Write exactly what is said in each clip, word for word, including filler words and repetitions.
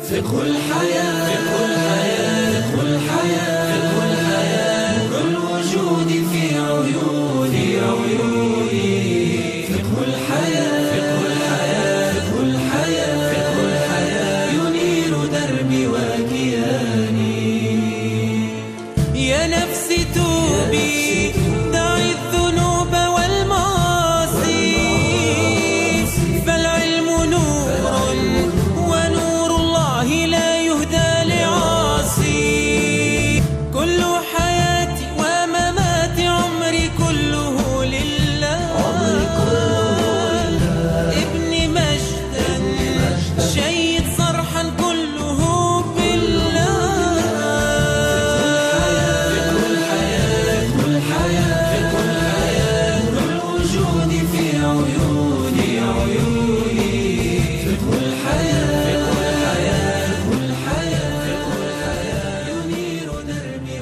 فقه الحياة فقه الحياة فقه الحياة فقه الحياة نور الوجود في عيوني عيوني فقه الحياة فقه الحياة فقه الحياة فقه الحياة ينير دربي وكياني. يا نفسي توبي دعي الذنوب والمعاصي فالعلم نور ونور الله لا يهدى لعاصي. كل حياتي ومماتي عمري كله لله ابن مجدا شيد صرحا كله بالله. فقه الحياة فقه الحياة فقه الحياة نور الوجود في عيوني عيوني فقه الحياة فقه الحياة فقه الحياة فقه الحياة ينير دربي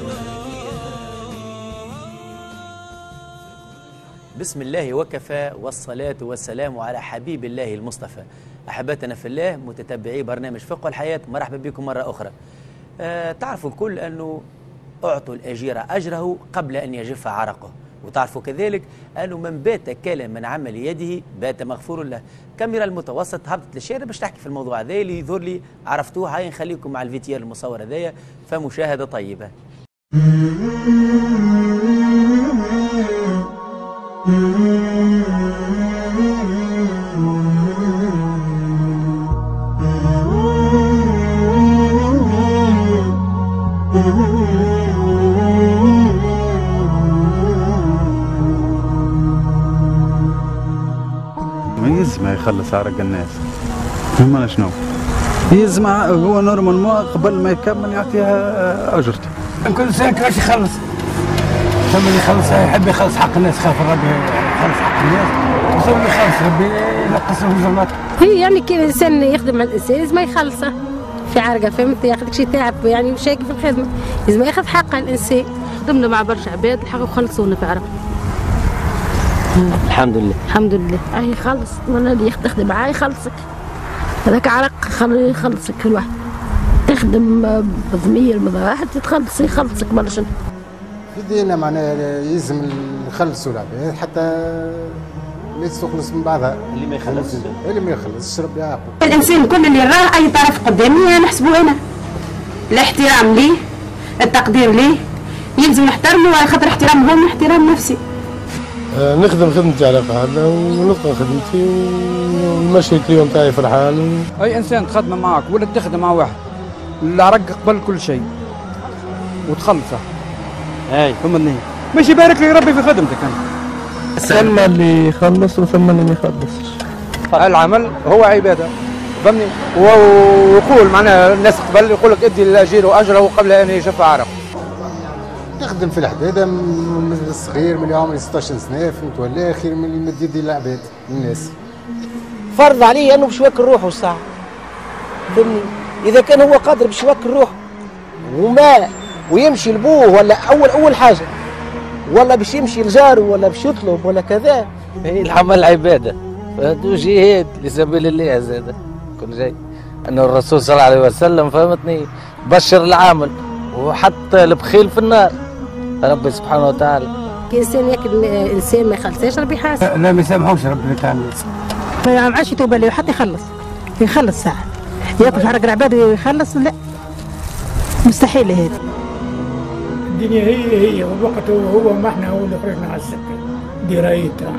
بسم الله وكفى والصلاة والسلام على حبيب الله المصطفى. أحبتنا في الله متتبعي برنامج فقه الحياة، مرحبا بكم مرة أخرى. أه تعرفوا الكل أنه أعطوا الأجير أجره قبل أن يجف عرقه، وتعرفوا كذلك أنه من بات كالا من عمل يده بات مغفور له. كاميرا المتوسط هبطت للشارع باش تحكي في الموضوع هذا اللي يظهر لي عرفتوه. هاي نخليكم مع الفيديو المصور هذايا فمشاهدة طيبة. يزمع يخلص عرق الناس، فهمنا شنو؟ يزمع هو نورمالمون قبل ما يكمل يعطيها اجرته. كل انسان كيفاش يخلص؟ ثم اللي يخلص يحب يخلص حق الناس، خاف ربي يخلص حق الناس، وثم اللي يخلص ربي ينقص له الجرمات. هي يعني كي الانسان يخدم مع الانسان لازم يخلصه في عرقه، فهمت؟ ياخذ شي تعب يعني مشاكل في الخدمه، لازم ياخذ حقه الانسان. خدمنا مع برشا عباد الحق وخلصونا في عرق. الحمد لله الحمد لله. اي خلص وانا اللي يخدم معاه يخلصك، هذاك عرق يخلصك كل واحد. تخدم بضمير مضاعف تتخلص يخلصك برا شنو. في دينا معناها يلزم يخلصوا العباد حتى لا تخلص من بعضها. اللي ما يخلص اللي ما يخلص ربي يعاقبه. الانسان كل اللي راه اي طرف قدامي نحسبه انا. الاحترام ليه، التقدير ليه، يلزم نحترمه خاطر احترام هو من احترام نفسي. آه نخدم خدمتي على قاعدة ونتقن خدمتي ونمشي اليوم تاعي فرحان. اي انسان تخدم معك ولا تخدم مع واحد العرق قبل كل شيء وتخلصه. اي فهمني، مش يبارك لي ربي في خدمتك انت. ثم اللي يخلص وثم اللي ما يخلصش. العمل هو عباده، فهمني؟ ويقول معناها الناس قبل يقول لك ادي الاجير اجره قبل ان يجف عرق. نخدم في الحداده من الصغير من اللي عمري ستة عشر سنه فهمت، ولا خير من اللي مد يدي للعباد للناس. فرض عليه انه باش يوكل روحه الساعه، فهمني؟ اذا كان هو قادر باش يوكل روحه وما ويمشي لبوه ولا اول اول حاجه ولا باش يمشي لجاره ولا باش يطلب ولا كذا. هي العمل عباده، فهدو جهاد لسبيل الله زاد كل شيء. انه الرسول صلى الله عليه وسلم فهمتني بشر العامل وحتى البخيل في النار ربي سبحانه وتعالى. كي انسان ياكل انسان ما يخلصش ربي يحاسب. لا ما يسامحوش ربي تعالى. ما عادش يتوب له حتى يخلص يخلص ساعه ياكل في عرق العباد ويخلص، لا مستحيل هذا. الدنيا هي هي والوقت هو هو، ما احنا هو اللي خرجنا على السكه درايتها.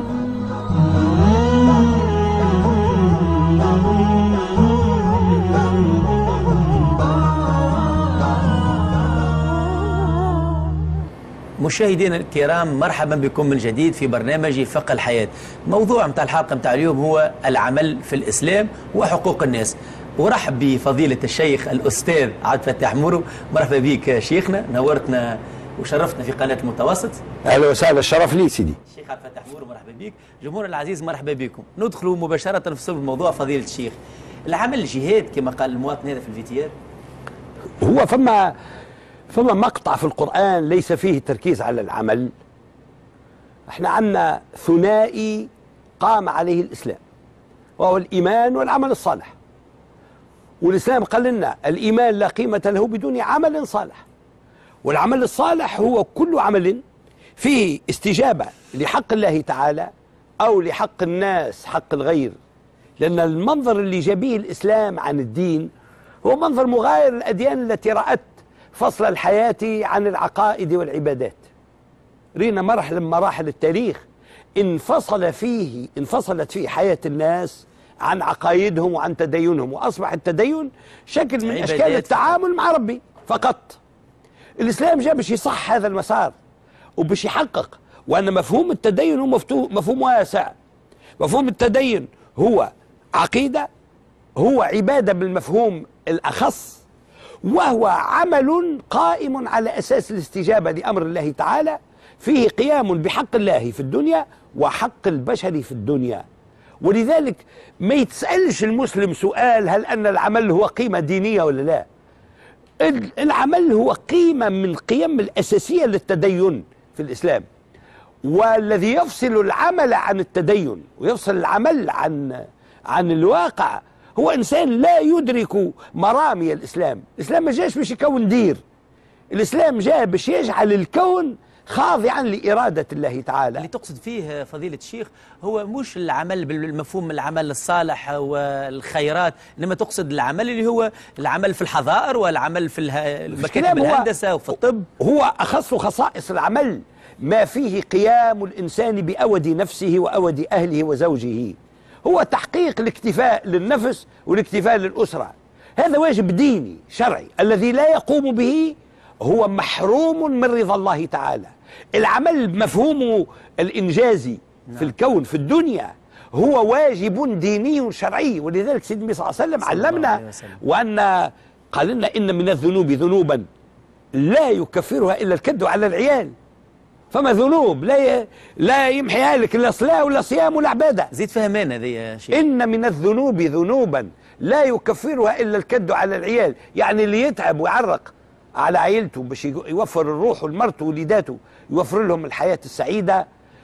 مشاهدينا الكرام، مرحبا بكم من جديد في برنامج فقه الحياة. موضوع متاع الحلقة متاع اليوم هو العمل في الإسلام وحقوق الناس. ورحب بفضيلة الشيخ الأستاذ عبد الفتاح مورو. مرحبا بك شيخنا، نورتنا وشرفتنا في قناة المتوسط. أهلا وسهلا، الشرف لي سيدي. الشيخ عبد الفتاح مورو مرحبا بك. جمهور العزيز مرحبا بكم. ندخل مباشرة في صلب الموضوع. فضيلة الشيخ، العمل جهاد كما قال المواطن هذا في الفيديو. هو فما فما مقطع في القرآن ليس فيه تركيز على العمل. احنا عندنا ثنائي قام عليه الإسلام، وهو الإيمان والعمل الصالح. والإسلام قال لنا الإيمان لا قيمة له بدون عمل صالح، والعمل الصالح هو كل عمل فيه استجابة لحق الله تعالى أو لحق الناس، حق الغير. لأن المنظر اللي جابيه الإسلام عن الدين هو منظر مغاير الأديان التي رأت فصل الحياة عن العقائد والعبادات. رينا مرحلة من مراحل التاريخ انفصل فيه انفصلت فيه حياة الناس عن عقائدهم وعن تدينهم، وأصبح التدين شكل من أشكال التعامل مع ربي فقط. الإسلام جاء باش يصح هذا المسار وباش يحقق، وأن مفهوم التدين هو مفهوم واسع. مفهوم التدين هو عقيدة، هو عبادة بالمفهوم الأخص، وهو عمل قائم على أساس الاستجابة لأمر الله تعالى، فيه قيام بحق الله في الدنيا وحق البشر في الدنيا. ولذلك ما يتسألش المسلم سؤال هل أن العمل هو قيمة دينية ولا لا. العمل هو قيمة من قيم الأساسية للتدين في الإسلام، والذي يفصل العمل عن التدين ويفصل العمل عن عن الواقع هو إنسان لا يدرك مرامي الإسلام. الإسلام ما جاش باش يكون دير، الإسلام جاء باش يجعل الكون خاضعا لإرادة الله تعالى. اللي تقصد فيه فضيلة الشيخ هو مش العمل بالمفهوم العمل الصالح والخيرات، إنما تقصد العمل اللي هو العمل في الحظائر والعمل في المكاتب الهندسة وفي الطب. هو أخص خصائص العمل ما فيه قيام الإنسان بأود نفسه وأود أهله وزوجه، هو تحقيق الاكتفاء للنفس والاكتفاء للأسرة. هذا واجب ديني شرعي، الذي لا يقوم به هو محروم من رضا الله تعالى. العمل بمفهومه الإنجازي في الكون في الدنيا هو واجب ديني شرعي. ولذلك سيدنا النبي صلى الله عليه وسلم علمنا وأن قال لنا إن من الذنوب ذنوبا لا يكفرها إلا الكد على العيال. فما ذنوب لا لا يمحيها لك لا صلاة ولا صيام ولا عبادة. زيد فهمان هذه يا شيخ. إن من الذنوب ذنوبا لا يكفرها إلا الكد على العيال، يعني اللي يتعب ويعرق على عائلته باش يوفر الروح لمرته ووليداته، يوفر لهم الحياة السعيدة،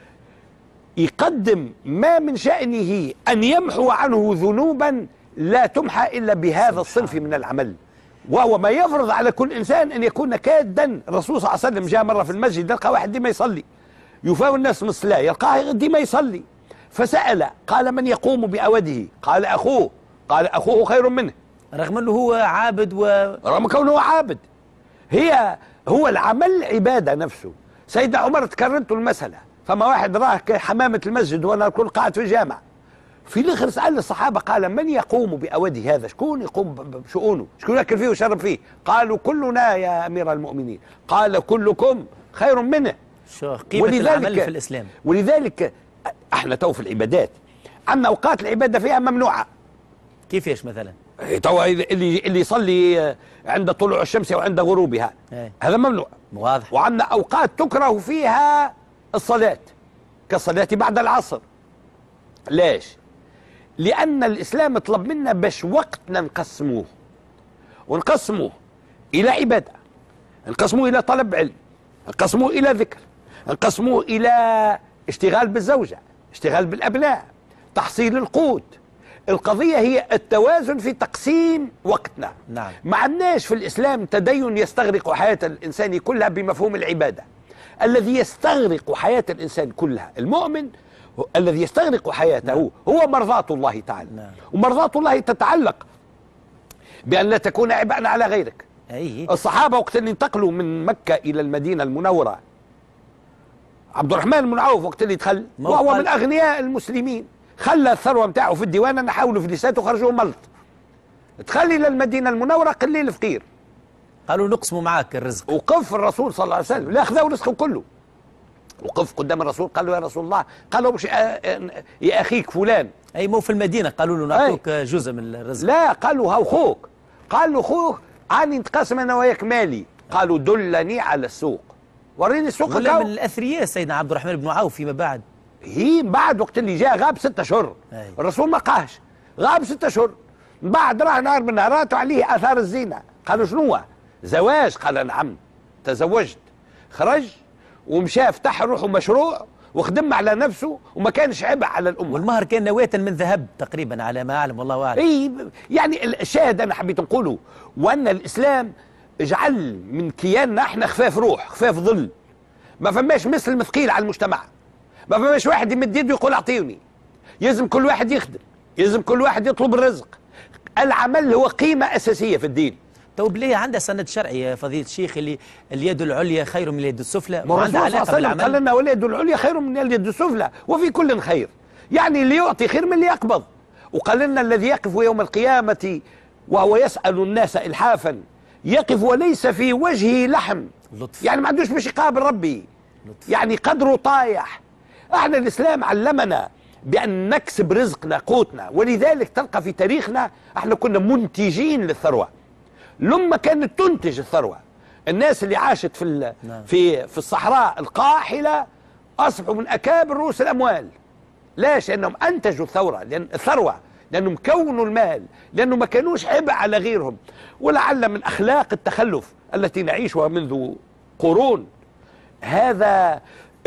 يقدم ما من شأنه أن يمحو عنه ذنوبا لا تمحى إلا بهذا الصنف من العمل، وهو ما يفرض على كل إنسان أن يكون كادا. الرسول صلى الله عليه وسلم جاء مرة في المسجد يلقى واحد ديما يصلي يفاوي الناس من الصلاة، يلقاه ديما يصلي، فسأل قال من يقوم بأوده؟ قال أخوه. قال أخوه خير منه، رغم أنه هو عابد و... رغم كونه هو عابد. هي هو العمل عبادة نفسه. سيدنا عمر تكررت المسألة، فما واحد راه حمامة المسجد وانا الكل قاعد في الجامع، في الاخر سأل الصحابة قال من يقوم بأوده هذا؟ شكون يقوم بشؤونه؟ شكون ياكل فيه ويشرب فيه؟ قالوا كلنا يا أمير المؤمنين. قال كلكم خير منه. شو قيمة العمل في الإسلام. ولذلك احنا تو في العبادات عندنا أوقات العبادة فيها ممنوعة. كيفاش مثلا؟ تو اللي اللي يصلي عند طلوع الشمس وعند غروبها ايه. هذا ممنوع واضح. وعندنا أوقات تكره فيها الصلاة كالصلاة بعد العصر. ليش؟ لأن الإسلام طلب منا باش وقتنا نقسموه، ونقسموه إلى عبادة، نقسموه إلى طلب علم، نقسموه إلى ذكر، نقسموه إلى اشتغال بالزوجة، اشتغال بالأبناء، تحصيل القوت. القضية هي التوازن في تقسيم وقتنا. نعم. ما عندناش في الإسلام تدين يستغرق حياة الإنسان كلها بمفهوم العبادة. الذي يستغرق حياة الإنسان كلها المؤمن الذي يستغرق حياته نعم. هو مرضاة الله تعالى. نعم. ومرضاة الله تتعلق بأن لا تكون عبئا على غيرك. أيه. الصحابة وقت اللي انتقلوا من مكة إلى المدينة المنورة، عبد الرحمن بن عوف وقت اللي دخل وهو من أغنياء المسلمين، خلى الثروة متاعه في الديوان، أنا حاولوا فليسات وخرجوا ملط، تخلي إلى المدينة المنورة قليل فقير، قالوا نقسموا معك الرزق. وقف الرسول صلى الله عليه وسلم لا أخذوا رزقه كله، وقف قدام الرسول قال له يا رسول الله، قال له مش يا أخيك فلان. أي مو في المدينة قالوا له نعطوك جزء من الرزق. لا قالوا هاو خوك، قال له خوك عاني نتقاسم أنا وياك مالي. قالوا دلني على السوق، وريني السوق. ولا من الأثرياء سيدنا عبد الرحمن بن عوف فيما بعد. هي بعد وقت اللي جاء غاب ستة أشهر، الرسول ما قاهش، غاب ستة أشهر، بعد راه نهار من نهارات وعليه آثار الزينة. قالوا شنو زواج؟ قال نعم تزوجت. خرج ومشى فتح روحه مشروع وخدم على نفسه وما كانش عبء على الامه. والمهر كان نواة من ذهب تقريبا على ما اعلم والله اعلم. اي يعني الشاهد انا حبيت نقوله وان الاسلام جعل من كياننا احنا خفاف روح خفاف ظل، ما فماش مثل مثقيل على المجتمع، ما فماش واحد يمد يده يقول اعطيوني، يلزم كل واحد يخدم، يلزم كل واحد يطلب الرزق. العمل هو قيمه اساسيه في الدين. تو بلي عندها سند شرعي يا فضيله الشيخ اللي اليد العليا خير من اليد السفلى، وعندها علاقه بالعمل. قال لنا واليد العليا خير من اليد السفلى وفي كل خير، يعني اللي يعطي خير من اللي يقبض. وقال لنا الذي يقف يوم القيامه وهو يسال الناس الحافا يقف وليس في وجهه لحم، لطف. يعني ما عندوش باش يقابل ربي، لطف. يعني قدره طايح. احنا الاسلام علمنا بان نكسب رزقنا قوتنا، ولذلك تلقى في تاريخنا احنا كنا منتجين للثروه. لما كانت تنتج الثروه، الناس اللي عاشت في في في الصحراء القاحله اصبحوا من اكابر رؤوس الاموال. ليش؟ لانهم انتجوا الثوره، لان الثروه، لانهم كونوا المال، لانه ما كانوش عبء على غيرهم. ولعل من اخلاق التخلف التي نعيشها منذ قرون هذا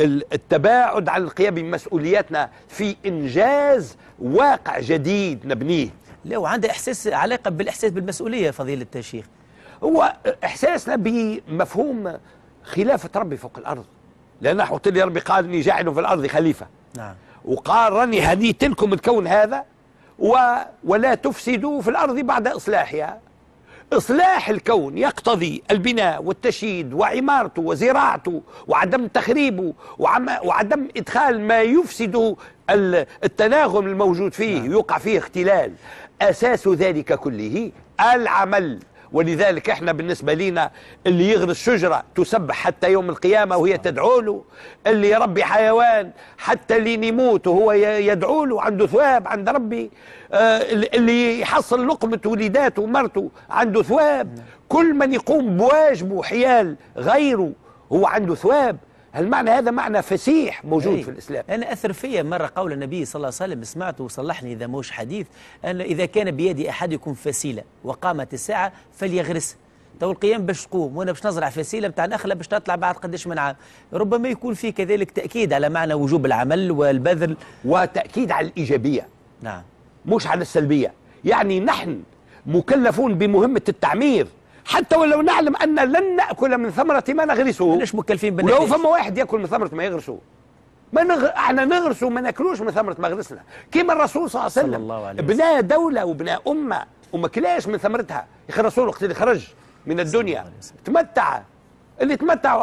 التباعد عن القيام بمسؤولياتنا في انجاز واقع جديد نبنيه. لا وعنده احساس علاقه بالاحساس بالمسؤوليه فضيله الشيخ. هو احساسنا بمفهوم خلافه ربي فوق الارض، لان قلت لي ربي قال اني جاعل في الارض خليفه. نعم. وقال راني هديت لكم الكون هذا و... ولا تفسدوا في الارض بعد اصلاحها. إصلاح الكون يقتضي البناء والتشييد وعمارته وزراعته وعدم تخريبه وعم وعدم إدخال ما يفسد التناغم الموجود فيه، نعم. يوقع فيه اختلال. أساس ذلك كله العمل. ولذلك احنا بالنسبة لنا اللي يغرس شجرة تسبح حتى يوم القيامة وهي تدعو له، اللي يربي حيوان حتى اللي يموت وهو يدعو له عنده ثواب عند ربي، آه اللي يحصل لقمة وليداته ومرته عنده ثواب، كل من يقوم بواجبه حيال غيره هو عنده ثواب. المعنى هذا معنى فسيح موجود أي. في الإسلام. أنا أثر فيا مرة قول النبي صلى الله عليه وسلم، سمعته وصلحني إذا موش حديث، أن إذا كان بيد أحدكم فسيلة وقامت الساعة فليغرسها. تو القيام باش تقوم وأنا باش نزرع فسيلة بتاع نخلة باش تطلع بعد قداش من عام، ربما يكون في كذلك تأكيد على معنى وجوب العمل والبذل وتأكيد على الإيجابية. نعم. مش على السلبية. يعني نحن مكلفون بمهمة التعمير حتى ولو نعلم أن لن نأكل من ثمرة ما نغرسه. ليش مكلفين بالنتائج؟ ولو فما واحد يأكل من ثمرة ما يغرسه، ما نغ... احنا نغرسه وما ناكلوش من ثمرة ما غرسنا. كما الرسول صلى الله عليه وسلم الله عليه بناء دولة وبناء أمة وما كلاش من ثمرتها. يا أخي الرسول وقت اللي خرج من الدنيا تمتع، اللي تمتع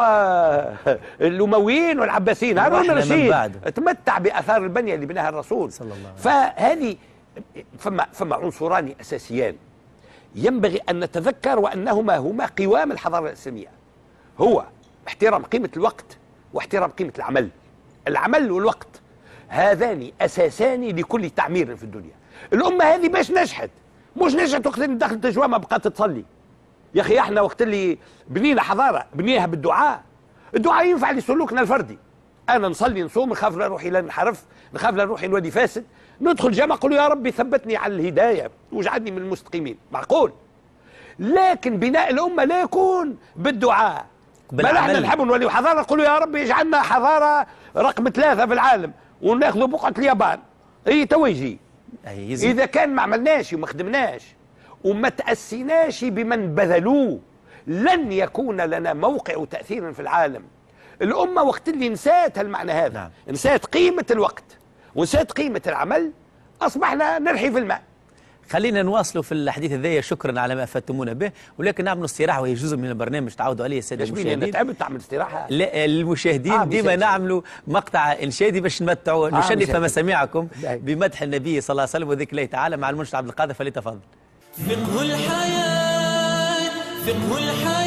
الأمويين والعباسيين، هارون الرشيد تمتع بأثار البنية اللي بناها الرسول صلى الله عليه وسلم. فهذه فما فما عنصران أساسيان ينبغي أن نتذكر وأنهما هما قوام الحضارة الإسلامية، هو احترام قيمة الوقت واحترام قيمة العمل. العمل والوقت هذان أساسان لكل تعمير في الدنيا. الأمة هذه باش نجحت، مش نجحت وقت اللي دخلت الجوامع بقات تصلي. يا أخي احنا وقت اللي بنينا حضارة بنيها بالدعاء. الدعاء ينفع لسلوكنا الفردي. أنا نصلي نصوم نخاف لا روحي لا ننحرف، نخاف لا روحي نولي فاسد، ندخل جامع نقول يا ربي ثبتني على الهداية واجعلني من المستقيمين، معقول. لكن بناء الأمة لا يكون بالدعاء. بل احنا نحب نولي حضارة نقولوا يا ربي اجعلنا حضارة رقم ثلاثة في العالم وناخذوا بقعة اليابان. اي تو يجي. إذا كان ما عملناش وما خدمناش وما تأسيناش بمن بذلوه لن يكون لنا موقع وتأثير في العالم. الأمة وقت اللي نسات هالمعنى هذا، نعم. نسات قيمة الوقت ونسات قيمة العمل، أصبحنا نرحي في الماء. خلينا نواصلوا في الحديث هذايا، شكرا على ما افدتمونا به، ولكن نعملوا استراحه وهي جزء من البرنامج تعودوا عليه الساده المشاهدين. انا تعبت تعمل استراحه؟ لا المشاهدين آه ديما نعملوا مقطع انشادي باش نمتعوا آه نشنف مسامعكم بمدح النبي صلى الله عليه وسلم وذكر الله تعالى مع المنشد عبد القادر، فليتفضل. فقه الحياه فقه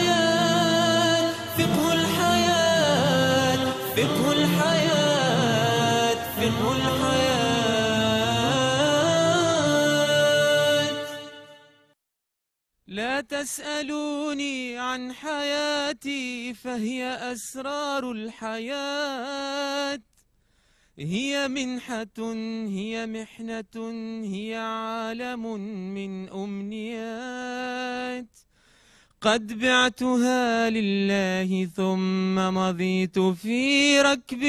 الحياه فقه الحياه فقه الحياه فقه الحياه. لا تسألوني عن حياتي فهي أسرار الحياة، هي منحة هي محنة هي عالم من أمنيات. قد بعتها لله ثم مضيت في ركب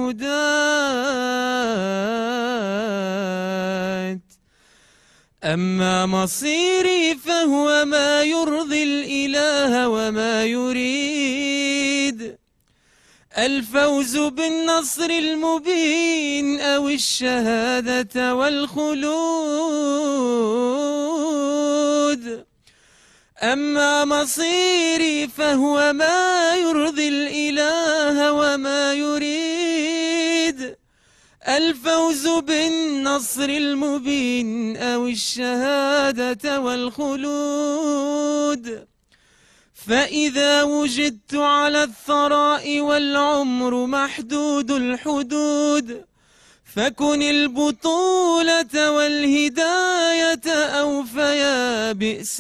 الهداة. أما مصيري فهو ما يرضي الإله وما يريد، الفوز بالنصر المبين أو الشهادة والخلود. أما مصيري فهو ما يرضي الإله وما يريد، الفوز بالنصر المبين أو الشهادة والخلود. فإذا وجدت على الثراء والعمر محدود الحدود، فكن البطولة والهداية أو فيا بئس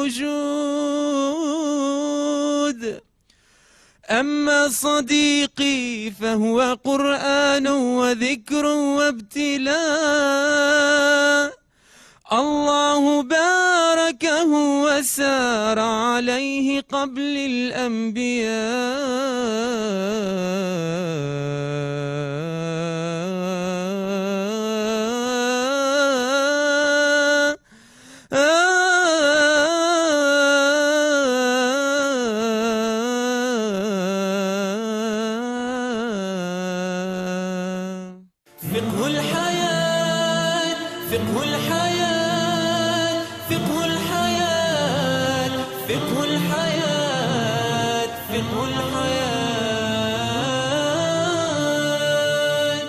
الوجود. أما صديقي فهو قرآن وذكر وابتلاء، الله باركه وسار عليه قبل الأنبياء. فقه الحياة فقه الحياة فقه الحياة فقه الحياة فقه الحياة.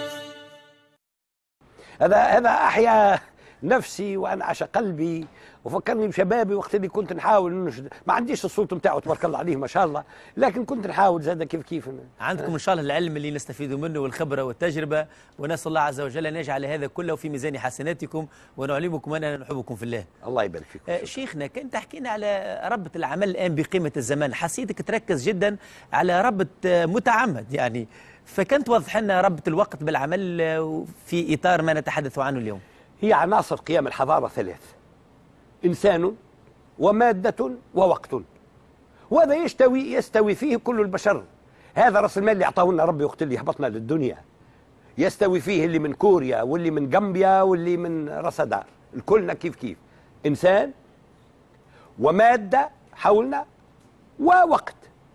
هذا هذا أحيا نفسي وأنعش قلبي وفكرني بشبابي وقت اللي كنت نحاول ننشد. ما عنديش الصوت نتاعو تبارك الله عليه ما شاء الله، لكن كنت نحاول زاد كيف كيف. عندكم ان شاء الله العلم اللي نستفيد منه والخبره والتجربه، ونسال الله عز وجل ان يجعل هذا كله في ميزان حسناتكم ونعلمكم اننا نحبكم في الله. الله يبارك فيكم. آه شيخنا، كنت تحكينا على ربط العمل الان بقيمه الزمان، حسيتك تركز جدا على ربط آه متعمد يعني، فكنت توضح لنا ربط الوقت بالعمل آه في اطار ما نتحدث عنه اليوم. هي عناصر قيام الحضاره ثلاث: إنسان ومادة ووقت، وهذا يستوي يستوي فيه كل البشر. هذا رأس المال اللي أعطاه لنا ربي وقت اللي هبطنا للدنيا، يستوي فيه اللي من كوريا واللي من غامبيا واللي من رصدار، الكلنا كيف كيف. إنسان ومادة حولنا ووقت.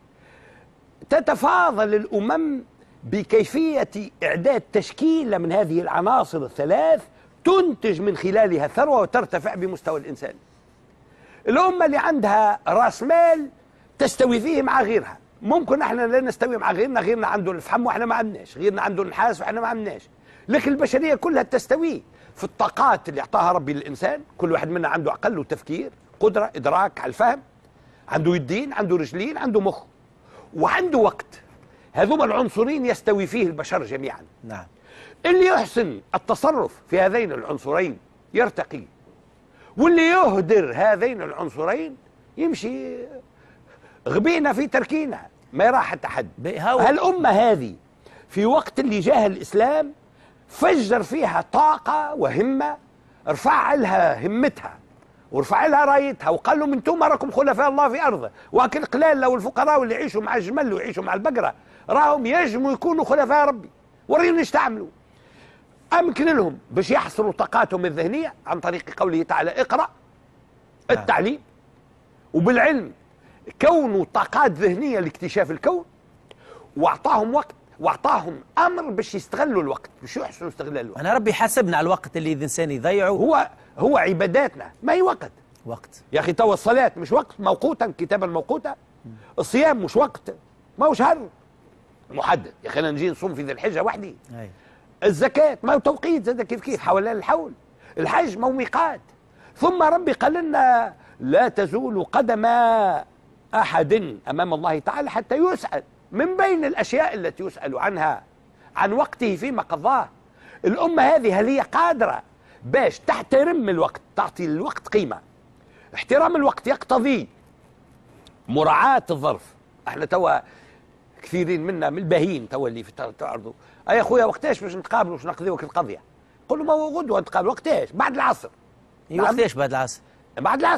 تتفاضل الأمم بكيفية إعداد تشكيلة من هذه العناصر الثلاث تنتج من خلالها ثروة وترتفع بمستوى الإنسان. الأمة اللي عندها رأس مال تستوي فيه مع غيرها. ممكن احنا لا نستوي مع غيرنا، غيرنا عنده الفحم واحنا ما عندناش، غيرنا عنده النحاس واحنا ما عندناش، لكن البشرية كلها تستوي في الطاقات اللي اعطاها ربي للإنسان. كل واحد منا عنده عقل وتفكير، قدرة إدراك على الفهم، عنده يدين، عنده رجلين، عنده مخ، وعنده وقت. هذوما العنصرين يستوي فيه البشر جميعا. نعم. اللي يحسن التصرف في هذين العنصرين يرتقي، واللي يهدر هذين العنصرين يمشي غبينا في تركينا ما يراح حتى حد. هالأمة هذه في وقت اللي جاه الإسلام فجر فيها طاقة وهمة، رفع لها همتها ورفع لها رايتها وقال لهم انتم راكم خلفاء الله في أرضه، وأكل قلال لو الفقراء واللي يعيشوا مع الجمل ويعيشوا مع البقرة راهم يجموا يكونوا خلفاء ربي. وريهم ايش تعملوا. أمكن لهم باش يحصروا طاقاتهم الذهنية عن طريق قوله تعالى اقرأ، التعليم، وبالعلم كونوا طاقات ذهنية لاكتشاف الكون، واعطاهم وقت واعطاهم امر باش يستغلوا الوقت، باش يحسنوا استغلال الوقت. انا ربي حاسبنا على الوقت اللي الانسان يضيعه. هو هو عباداتنا ما هي وقت. وقت يا اخي توا الصلاة مش وقت موقوتا كتابا موقوتا، الصيام مش وقت، ما هو شهر محدد. يا اخي انا نجي نصوم في ذي الحجة وحدي. أي. الزكاة ما هو توقيت زاد كيف كيف حوالين الحول. الحج ما هو ميقات. ثم ربي قال لنا لا تزول قدم أحد أمام الله تعالى حتى يسأل. من بين الأشياء التي يسأل عنها عن وقته فيما قضاه. الأمة هذه هل هي قادرة باش تحترم الوقت، تعطي الوقت قيمة؟ احترام الوقت يقتضي مراعاة الظرف. احنا توا كثيرين منا من الباهين توا اللي في تعرضوا اي اخويا وقتاش باش نتقابلوا باش نقضيوك القضيه؟ قول له ما هو غدوه نتقابلوا. وقتاش؟ بعد العصر. وقتاش بعد العصر؟ بعد العصر.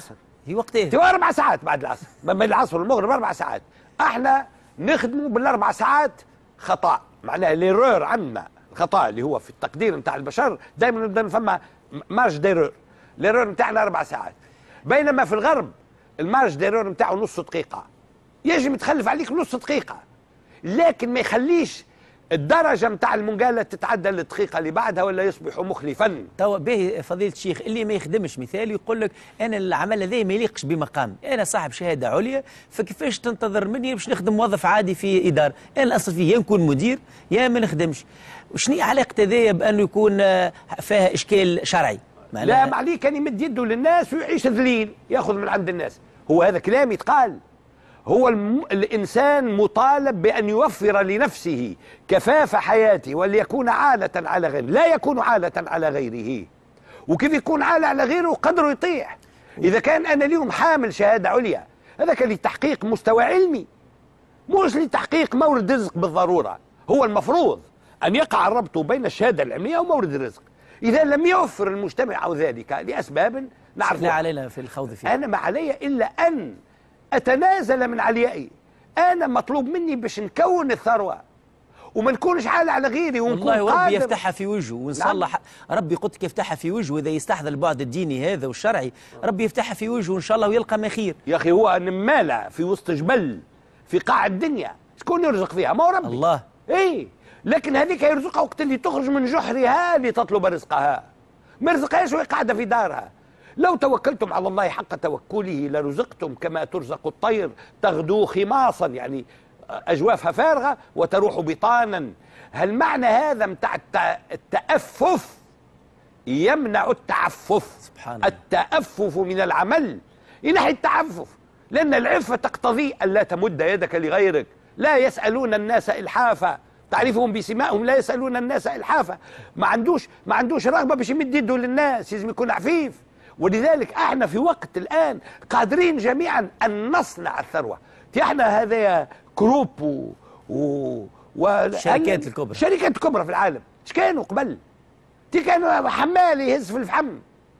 هي وقتها تو اربع ساعات بعد العصر، بين العصر والمغرب اربع ساعات. احنا نخدموا بالاربع ساعات خطا، معناها ليرور عندنا الخطا اللي هو في التقدير نتاع البشر دائما نبدا نفهم مارج ديرور، ليرور نتاعنا اربع ساعات. بينما في الغرب المارج ديرور نتاعو نص دقيقه، يجب يتخلف عليك نص دقيقه، لكن ما يخليش الدرجه نتاع المنقاله تتعدى الدقيقه اللي بعدها ولا يصبح مخلفا. توا باهي فضيله الشيخ اللي ما يخدمش مثال يقول لك انا العمل هذا ما يليقش بمقامي، انا صاحب شهاده عليا فكيفاش تنتظر مني باش نخدم موظف عادي في اداره، انا الاصل فيه يا نكون مدير يا ما نخدمش. وشنو علاقه هذايا بانه يكون فيها اشكال شرعي؟ لا ما عليه كان يمد يده للناس ويعيش ذليل ياخذ من عند الناس، هو هذا كلام يتقال. هو الم... الإنسان مطالب بأن يوفر لنفسه كفاف حياته وليكون عالة على غيره، لا يكون عالة على غيره. وكيف يكون عالة على غيره قدره يطيح. إذا كان أنا اليوم حامل شهادة عليا هذا كان لتحقيق مستوى علمي مش لتحقيق مورد رزق بالضرورة. هو المفروض أن يقع الربط بين الشهادة العلمية ومورد الرزق. إذا لم يوفر المجتمع ذلك لأسباب نعرفها، لا علينا في الخوض فيها. أنا ما علي إلا أن أتنازل من عليائي. أنا مطلوب مني باش نكون الثروة وما نكونش عالة على غيري ونكون والله قادر. ربي يفتحها في وجهه ونصلح. نعم. ربي قلت لك يفتحها في وجهه إذا يستحضر البعد الديني هذا والشرعي، ربي يفتحها في وجهه إن شاء الله ويلقى ما خير. يا أخي هو نمالة في وسط جبل في قاع الدنيا، شكون يرزق فيها؟ ما هو ربي. الله. إيه لكن هذيك يرزقها وقت اللي تخرج من جحرها لتطلب رزقها، ما رزقهاش وهي قاعدة في دارها. لو توكلتم على الله حق توكله لرزقتم كما ترزق الطير تغدو خماصا، يعني أجوافها فارغة وتروح بطانا. هل معنى هذا متاع التأفف يمنع التعفف؟ سبحان الله. التأفف من العمل ينحي التعفف، لأن العفة تقتضي ألا تمد يدك لغيرك. لا يسألون الناس إلحافا، تعرفهم بسمائهم لا يسألون الناس إلحافا. ما عندوش ما عندوش رغبة باش يمد يده للناس، لازم يكون عفيف. ولذلك احنا في وقت الان قادرين جميعا ان نصنع الثروه. احنا هذا كروب و, و... و... شركات الكبرى شركات الكبرى في العالم ايش كانوا قبل؟ تي كانوا حمال يهز في الفحم،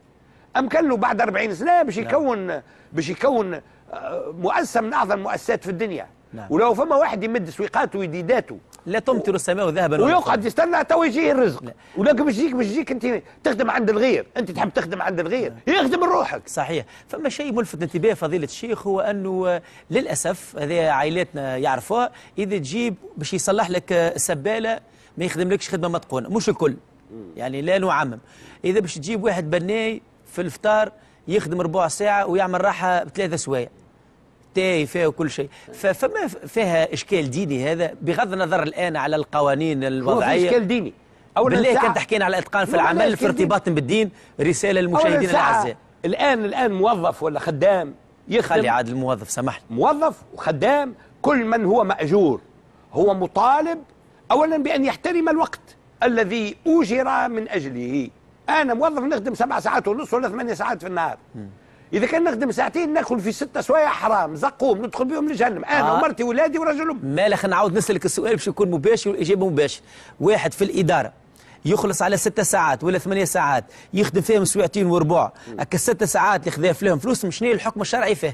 ام كان له بعد أربعين سنه باش يكون باش يكون مؤسسه من اعظم المؤسسات في الدنيا. نعم. ولو فما واحد يمد سويقاته ويديداته لا تمطر السماء ذهبا ويقعد يستنى تو يجيه الرزق، ولكن باش يجيك باش يجيك انت تخدم عند الغير، انت تحب تخدم عند الغير، يخدم روحك. صحيح. فما شيء ملفت انتباه فضيلة الشيخ هو انه للاسف هذه عائلاتنا يعرفوها، اذا تجيب باش يصلح لك السباله ما يخدملكش خدمه متقونه، مش الكل يعني لا نعمم. اذا باش تجيب واحد بناي في الفطار يخدم ربع ساعه ويعمل راحه بثلاثه سوايع تاي فيها وكل شيء، فما فيها اشكال ديني هذا بغض النظر الان على القوانين الوضعيه. هو اشكال ديني. بالله كان تحكينا على الاتقان في العمل في ارتباط بالدين، رساله للمشاهدين الاعزاء. الان الان موظف ولا خدام يخدم، خلي عاد الموظف سامحني، موظف وخدام كل من هو ماجور هو مطالب اولا بان يحترم الوقت الذي اجر من اجله. انا موظف نخدم سبع ساعات ونص ولا ثمانية ساعات في النهار، إذا كان نخدم ساعتين ناكل في ستة سوايع حرام زقوم ندخل بهم لجهنم أنا آه. ومرتي وولادي ورجلهم. مالك نعاود نسألك السؤال باش يكون مباشر والإجابة مباشر. واحد في الإدارة يخلص على ستة ساعات ولا ثمانية ساعات يخدم فيهم سواعتين وربع، هكا الستة ساعات اللي خذا لهم فلوس شنو الحكم الشرعي فيه؟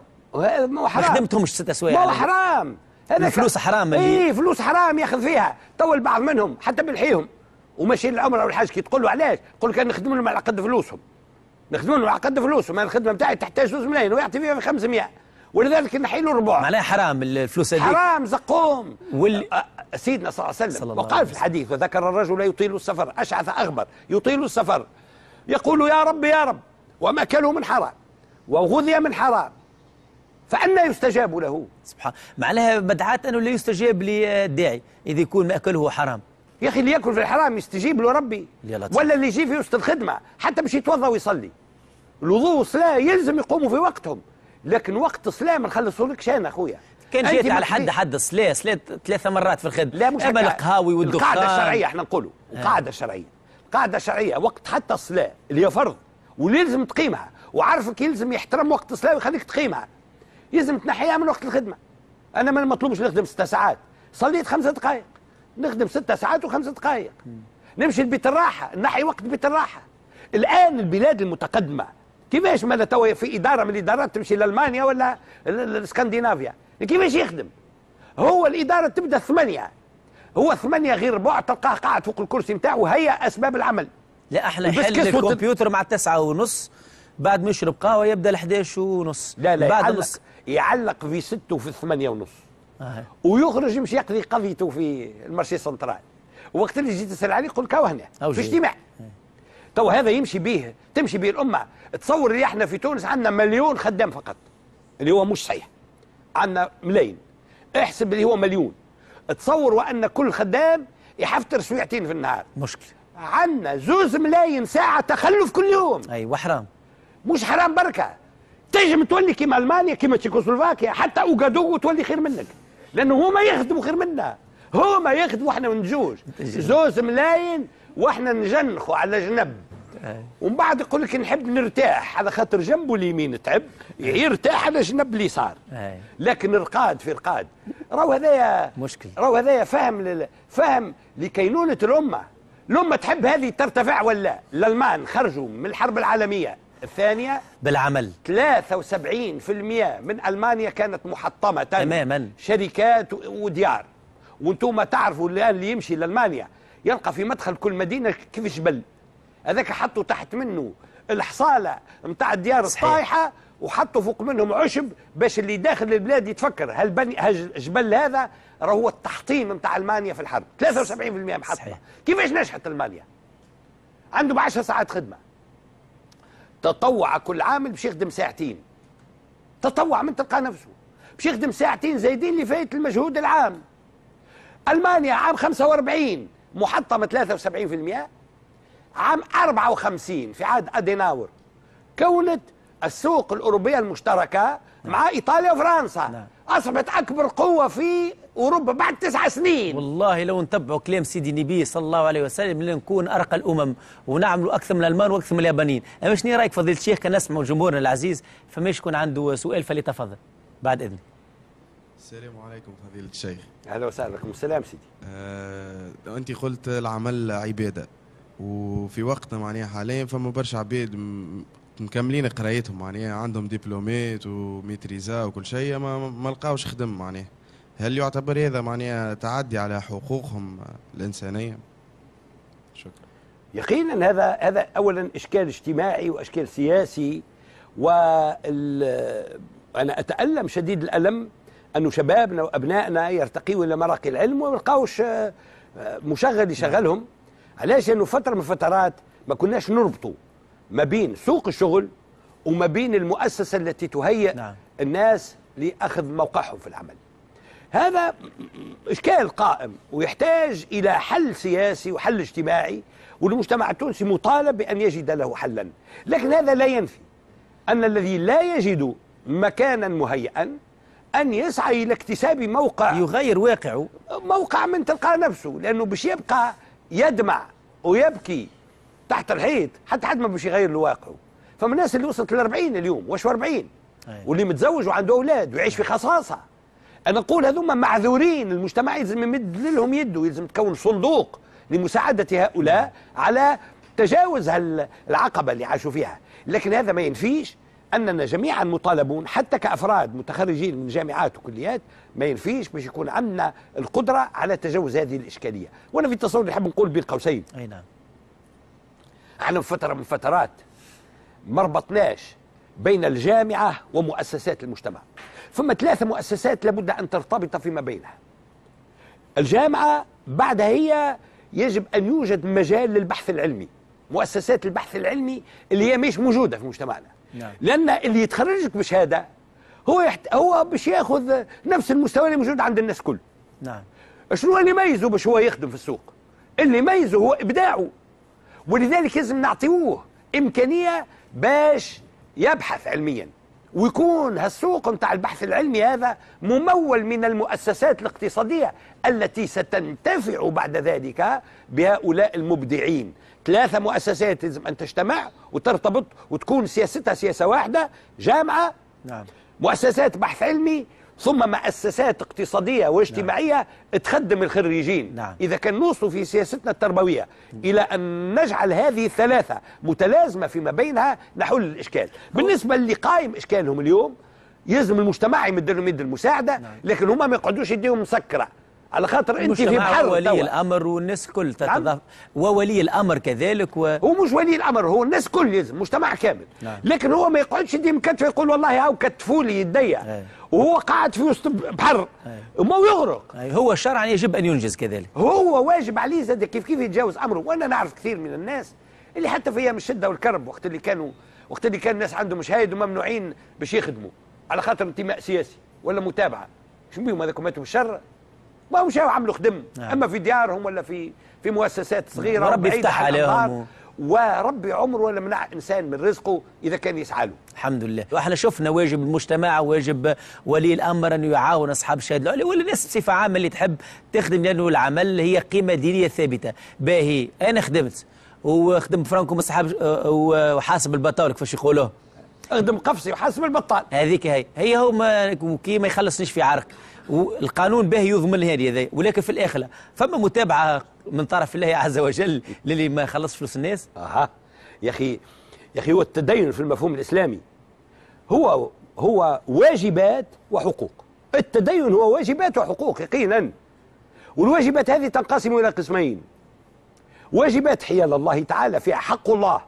ما هو حرام. ما خدمتهمش ستة سوايع. ما هو حرام. هذا فلوس حرام. إيه فلوس حرام ياخذ فيها، تو البعض منهم حتى بالحيهم وماشيين العمره والحاج كي تقول له علاش؟ يقول لك نخدم لهم على قد فلوسهم. نخدموا له على قد فلوسهم، الخدمه بتاعي تحتاج فلوس ملايين ويعطي فيها خمسمائة ولذلك نحي له ربع. معناها حرام الفلوس هذيك. حرام زقوم. وال... سيدنا صلى الله عليه وسلم وقال في الحديث وذكر الرجل يطيل السفر اشعث اغبر يطيل السفر يقول يا رب يا رب ومأكله من حرام وغذي من حرام فأنا يستجاب له. سبحان معناها مدعاة انه لا يستجاب للداعي اذا يكون مأكله حرام. يا اخي اللي ياكل في الحرام يستجيب له ربي، ولا اللي يجي في وسط الخدمه حتى باش يتوضا ويصلي. الوضوء والصلاه يلزم يقوموا في وقتهم، لكن وقت الصلاه ما نخلصولكش انا اخويا. كان جيت على حد حد الصلاه صلاه ثلاثه مرات في الخدمه. لا مش اما القهاوي والدخان. القاعده الشرعيه احنا نقولوا القاعده الشرعيه، القاعده الشرعيه وقت حتى الصلاه اللي هي فرض واللي يلزم تقيمها، وعارفك يلزم يحترم وقت الصلاه ويخليك تقيمها، يلزم تنحيها من وقت الخدمه. انا ما مطلوبش نخدم ست ساعات، صليت خمسة دقائق، نخدم ست ساعات وخمس دقائق، نمشي لبيت الراحه، نحي وقت بيت الراحه. الان البلاد المتقدمه كيفاش ماذا توا في اداره من الادارات تمشي لالمانيا ولا الاسكندنافيا؟ كيفاش يخدم؟ هو الاداره تبدا ثمانيه، هو ثمانيه غير ربع تلقاه قاعد فوق الكرسي نتاعو، هي اسباب العمل. لا احنا يحل الكمبيوتر مع التسعة ونص، بعد ما يشرب قهوه يبدا الحداش ونص. لا لا بعد يعلق, نص. يعلق في ستة وفي الثمانية ونص. آه. ويخرج يمشي يقضي قضيته في المارشي سنترال، وقت اللي جيت تسال عليه يقول لك هنا في اجتماع. تو هذا يمشي به، تمشي به الامه. تصور اللي احنا في تونس عندنا مليون خدام فقط، اللي هو مش صحيح. عندنا ملايين، احسب اللي هو مليون. تصور وان كل خدام يحفتر سويعتين في النهار. مشكله. عندنا زوز ملايين ساعه تخلف كل يوم. ايوه حرام. مش حرام بركه. تنجم تولي كيما المانيا كيما تشيكوسلوفاكيا، حتى اوغادوغو تولي خير منك، لانه هما يخدموا خير منا. هما يخدموا واحنا نجوج زوز ملايين واحنا نجنخوا على جنب. ومن بعد يقول لك نحب نرتاح على خاطر جنبه اليمين تعب، يرتاح على جنب اليسار. لكن رقاد في رقاد. راهو هذايا مشكل. راهو هذايا فهم لل... فهم لكينونه الامه. الامه تحب هذه ترتفع ولا؟ الالمان خرجوا من الحرب العالميه الثانية بالعمل. ثلاثة وسبعين بالمئة من ألمانيا كانت محطمة تماما، شركات وديار. وانتم تعرفوا الآن اللي يمشي لألمانيا يلقى في مدخل كل مدينة كيف جبل، هذاك حطوا تحت منه الحصالة نتاع الديار الطايحة، وحطوا فوق منهم عشب باش اللي داخل البلاد يتفكر هل بني الجبل هذا راه هو التحطيم نتاع ألمانيا في الحرب. ثلاثة وسبعين بالمئة محطمة. كيفاش نجحت ألمانيا؟ عنده بعشر ساعات خدمة، تطوع كل عامل باش يخدم ساعتين، تطوع من تلقى نفسه باش يخدم ساعتين زايدين اللي فايت المجهود العام. ألمانيا عام خمسة وأربعين محطمة ثلاثة وسبعين بالمئة، عام أربعة وخمسين في عهد أديناور كونت السوق الأوروبية المشتركة مع إيطاليا وفرنسا. نعم. أصبحت أكبر قوة في أوروبا بعد تسع سنين. والله لو نتبعوا كلام سيدي النبي صلى الله عليه وسلم لنكون أرقى الأمم ونعملوا أكثر من الألمان وأكثر من اليابانيين. أما شنو رأيك فضيلة الشيخ؟ كان نسمعوا جمهورنا العزيز فماش يكون عنده سؤال فليتفضل بعد إذنك. السلام عليكم فضيلة الشيخ. أهلا وسهلا. لكم السلام سيدي. آه، أنت قلت العمل عبادة، وفي وقتنا معناها حاليا فما برشا عباد مكملين قرايتهم معناها عندهم دبلومات وميتريزا وكل شيء ما ما لقاوش خدم معناها. هل يعتبر هذا معناها تعدي على حقوقهم الإنسانية؟ شكرا. يقينا هذا هذا أولا إشكال اجتماعي وإشكال سياسي. وأنا أتألم شديد الألم أنه شبابنا وأبنائنا يرتقيوا إلى مراقي العلم وما يلقاوش مشغل يشغلهم. علاش؟ لأنه فترة من الفترات ما كناش نربطوا ما بين سوق الشغل وما بين المؤسسة التي تهيئ نعم. الناس لأخذ موقعهم في العمل. هذا إشكال قائم ويحتاج إلى حل سياسي وحل اجتماعي، والمجتمع التونسي مطالب بأن يجد له حلا. لكن هذا لا ينفي أن الذي لا يجد مكانا مهيئا أن يسعى إلى اكتساب موقع يغير واقعه، موقع من تلقاء نفسه، لأنه باش يبقى يدمع ويبكي تحت الحيط حتى حد ما باش يغير له واقعه. فمن الناس اللي وصلت للأربعين اليوم واش أربعين واللي متزوج وعنده أولاد ويعيش في خصاصة، أنا نقول هذوما معذورين. المجتمع لازم يمد لهم يده، يلزم تكون صندوق لمساعدة هؤلاء على تجاوز العقبة اللي عاشوا فيها. لكن هذا ما ينفيش أننا جميعا مطالبون حتى كأفراد متخرجين من جامعات وكليات، ما ينفيش باش يكون عندنا القدرة على تجاوز هذه الإشكالية. وأنا في تصور نحب نقول بين قوسين، أي نعم، احنا في فترة من فترات ما ربطناش بين الجامعة ومؤسسات المجتمع. ثم ثلاثة مؤسسات لابد أن ترتبط فيما بينها. الجامعة بعدها هي يجب أن يوجد مجال للبحث العلمي، مؤسسات البحث العلمي اللي هي مش موجودة في مجتمعنا. نعم. لأن اللي يتخرجك بشهادة هو يحت... هو باش ياخذ نفس المستوى اللي موجود عند الناس كل. نعم. شنو اللي يميزه باش هو يخدم في السوق؟ اللي يميزه هو إبداعه، ولذلك لازم نعطيوه إمكانية باش يبحث علميا، ويكون هالسوق نتاع البحث العلمي هذا ممول من المؤسسات الاقتصادية التي ستنتفع بعد ذلك بهؤلاء المبدعين. ثلاثة مؤسسات لازم أن تجتمع وترتبط وتكون سياستها سياسة واحدة، جامعة نعم. مؤسسات بحث علمي ثم مؤسسات اقتصادية واجتماعية نعم. تخدم الخريجين. نعم. إذا كان نوصل في سياستنا التربوية م. إلى أن نجعل هذه الثلاثة متلازمة فيما بينها نحل الإشكال. بالنسبة اللي قايم إشكالهم اليوم يلزم المجتمع يمد لهم يد المساعدة نعم. لكن هما ما يقعدوش يديهم مسكرة على خاطر انت في بحر ولي الامر والناس كل تتضاف نعم. وولي الامر كذلك و... هو مش ولي الامر، هو الناس كل يلزم مجتمع كامل نعم. لكن هو ما يقعدش يدي مكتفه يقول والله هاو كتفوا لي يديا وهو قاعد في وسط بحر وما يغرق. أي. هو شرعا يجب ان ينجز كذلك، هو واجب عليه زاد كيف كيف يتجاوز امره. وانا نعرف كثير من الناس اللي حتى في ايام الشده والكرب وقت اللي كانوا وقت اللي كان الناس عندهم شهايد وممنوعين باش يخدموا على خاطر انتماء سياسي ولا متابعه، شو بيهم هذاك ماتوا بالشر؟ ما هم مشاو عملوا خدم نعم. اما في ديارهم ولا في في مؤسسات صغيره وربي يفتح عليهم و... وربي عمره ولا منع انسان من رزقه اذا كان يسعى له. الحمد لله. واحنا شفنا واجب المجتمع وواجب ولي الامر انه يعاون اصحاب الشهاده العليا ولا الناس بصفه عامه اللي تحب تخدم، لانه العمل هي قيمه دينيه ثابته. باهي انا خدمت وخدم فرانكو اصحاب وحاسب البطاله كيفاش يقولوه، اخدم قفصي وحاسب البطال، هذيك هي هي هو ما كي ما يخلصنيش في عرق، والقانون به يضمن هذه هذه. ولكن في الاخره فما متابعه من طرف الله عز وجل للي ما يخلص فلوس الناس. اها يا اخي يا اخي هو التدين في المفهوم الاسلامي هو هو واجبات وحقوق. التدين هو واجبات وحقوق يقينا، والواجبات هذه تنقسم الى قسمين: واجبات حيال الله تعالى فيها حق الله،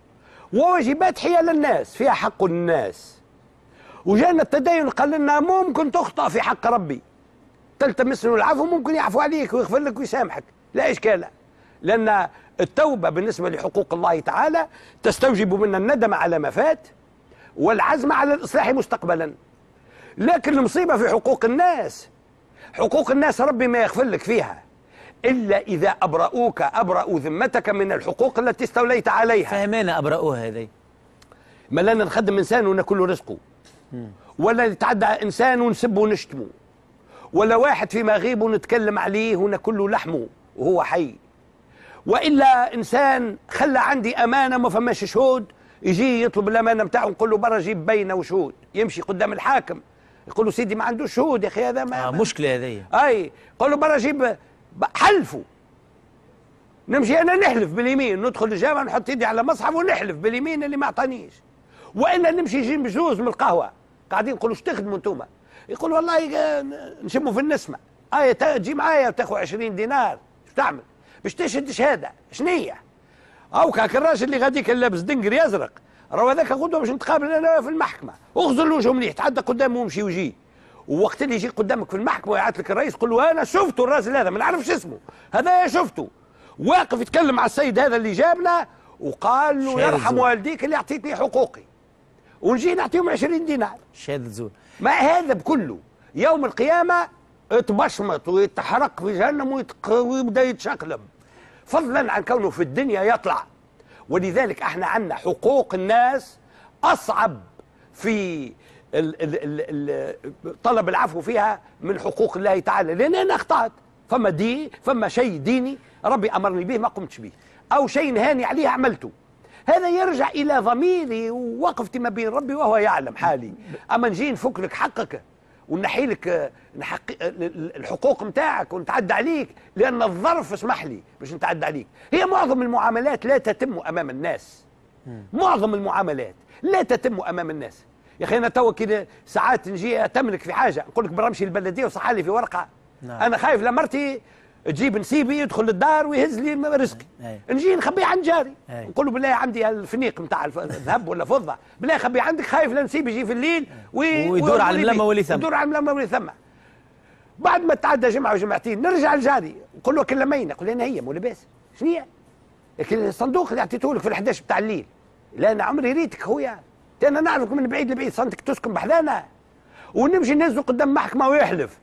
وواجبات حيال الناس فيها حق الناس. وجانا التدين قال لنا ممكن تخطأ في حق ربي تلتمس له العفو، ممكن يعفو عليك ويغفر لك ويسامحك، لا إشكال، لأن التوبة بالنسبة لحقوق الله تعالى تستوجب منا الندم على ما فات والعزم على الإصلاح مستقبلا. لكن المصيبة في حقوق الناس، حقوق الناس ربي ما يغفر لك فيها إلا إذا أبرؤوك أبرأوا ذمتك من الحقوق التي استوليت عليها. فهمنا أبرؤوها هذي، ما لنا نخدم إنسان وناكل رزقه، ولا نتعدى إنسان ونسبه ونشتمه، ولا واحد في مغيبه ونتكلم عليه وناكل له لحمه وهو حي، وإلا إنسان خلى عندي أمانة ما فماش شهود يجي يطلب الأمانة بتاعه نقول له برا جيب بينة وشهود، يمشي قدام الحاكم يقول له سيدي ما عندوش شهود يا أخي هذا ما آه مشكلة هذه. أي يقول له برا جيب حلفوا، نمشي أنا نحلف باليمين، ندخل الجامع نحط يدي على مصحف ونحلف باليمين اللي ما أعطانيش، وإلا نمشي يجي بجوز من القهوة قاعدين نقولوا اش تخدموا انتوما؟ يقول والله نشموا في النسمة، آية تجي معايا وتاخذ عشرين دينار، اش تعمل؟ باش تشهد شهادة، شنية؟ أو كاك الراجل اللي غاديك لابس دنقر يزرق، راهو هذاك غدوة باش نتقابل أنا في المحكمة، اغزل وجهه مليح، تعدى قدامه ومشي ويجي، ووقت اللي يجي قدامك في المحكمة ويعيط لك الرئيس قول له أنا شفته الراجل هذا ما نعرفش اسمه، هذا شفته، واقف يتكلم مع السيد هذا اللي جابنا وقال له يرحم والديك اللي أعطيتني حقوقي. ونجي نعطيهم عشرين دينار. شهادة زور. ما هذا بكله يوم القيامة اتبشمط ويتحرق في جهنم ويتق... ويبدا يتشقلب، فضلا عن كونه في الدنيا يطلع. ولذلك احنا عندنا حقوق الناس أصعب في ال... ال... ال... ال... طلب العفو فيها من حقوق الله تعالى، لأن أنا أخطأت، فما دي فما شيء ديني ربي أمرني به ما قمتش به، أو شيء نهاني عليه عملته، هذا يرجع إلى ضميري ووقفتي ما بين ربي وهو يعلم حالي. أما نجي نفك لك حقك ونحي لك الحقوق نتاعك ونتعدى عليك لأن الظرف اسمح لي باش نتعدى عليك. هي معظم المعاملات لا تتم أمام الناس، معظم المعاملات لا تتم أمام الناس. يا أخي أنا توا كده ساعات نجي أتملك في حاجة نقول لك برمشي البلدية وصحى لي في ورقة، نعم. أنا خايف لمرتي تجيب نسيبي يدخل الدار ويهز لي رزقي، نجي نخبيه عند جاري نقول له بالله عندي الفنيق نتاع الذهب ولا فضه، بالله خبيه عندك، خايف لنسيبي يجي في الليل وي... ويدور على الملمه واللي ثم يدور على الملمه واللي ثم. بعد ما تعدى جمعه وجمعتين نرجع لجاري نقول له كل مين، يقول لي انا هي مو لاباس شنو هي؟ لكن الصندوق اللي اعطيته لك في الحداش بتاع الليل، لا انا عمري ريتك خويا، انا نعرفك من بعيد لبعيد، صنتك تسكن بحذانا ونمشي نهزه قدام محكمه ويحلف.